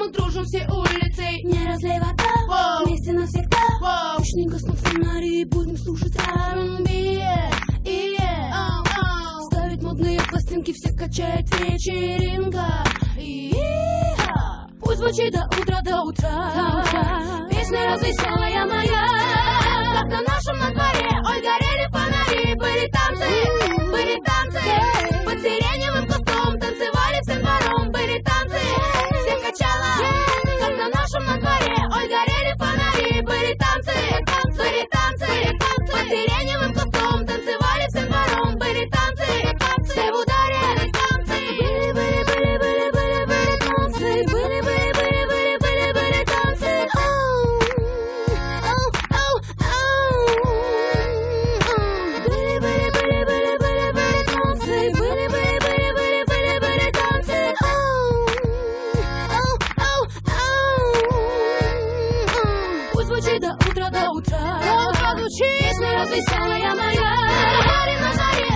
мы дружим все улицей. Не разлей вода, вместе навсегда. Пусть не гаснут фонари, будем слушать R&B. Ставить модные пластинки, все качает вечеринка. Пусть звучит до утра, до утра. Песня развеселая моя. Как на нашем на дворе, ой, горели фонари. Были танцы, под сиреневым кустом. Танцевали всем двором, были танцы. Всех качало, как на нашем на дворе, ой, горели фонари. Были танцы, под сиреневым кустом. Танцевали всем двором, были танцы, все в ударе. Были танцы, были танцы. Пусть звучит до утра, до утра. Песня развеселая моя. На заре,